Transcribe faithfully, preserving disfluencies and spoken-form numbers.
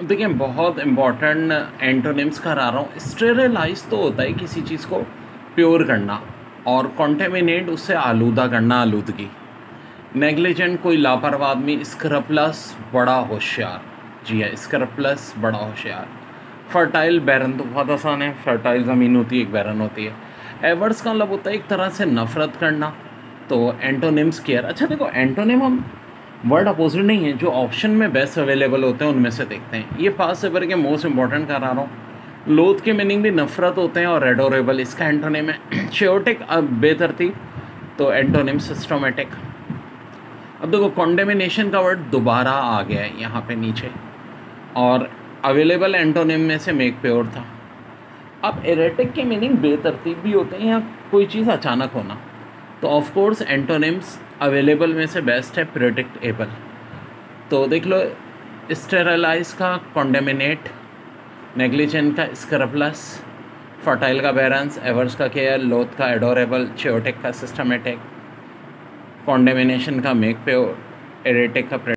अब देखिए बहुत इम्पॉर्टेंट एंटोनिम्स करा रहा हूँ। स्टेरिलाइज तो होता है किसी चीज़ को प्योर करना, और कॉन्टेमिनेट उससे आलूदा करना, आलूदगी। नेग्लिजेंट कोई लापरवाह आदमी। स्क्रप्लस बड़ा होशियार, जी है, स्क्रप्लस बड़ा होशियार। फर्टाइल बैरन तो बहुत आसान है, फर्टाइल ज़मीन होती है, एक बैरन होती है। एवर्स का मतलब होता है एक तरह से नफ़रत करना। तो एंटोनिम्स केयर। अच्छा देखो, एंटोनिम हम वर्ड अपोजिट नहीं है, जो ऑप्शन में बेस्ट अवेलेबल होते हैं उनमें से देखते हैं। ये पास पेपर के मोस्ट इंपॉर्टेंट करा रहा हूँ। लोथ के मीनिंग भी नफरत होते हैं, और एडोरेबल इसका एंटोनिम है। शेयोटिक बेतरतीब, तो एंटोनिम सिस्टोमेटिक। अब देखो कॉन्डेमिनेशन का वर्ड दोबारा आ गया है यहाँ पे नीचे, और अवेलेबल एंटोनिम में से मेक प्योर था। अब एरेटिक के मीनिंग बेतरतीब भी होते हैं या कोई चीज़ अचानक होना। तो ऑफ कोर्स एंटोनिम्स अवेलेबल में से बेस्ट है प्रेडिक्टेबल। तो देख लो, स्टेरलाइज का कॉन्डेमिनेट, नेग्लिजेंट का स्क्रप्लस, फर्टाइल का बैरेंस, एवर्स का केयर, लोथ का एडोरेबल, चियोटिक का सिस्टमेटिक, कॉन्डेमिनेशन का मेक प्योर, एरेटिक का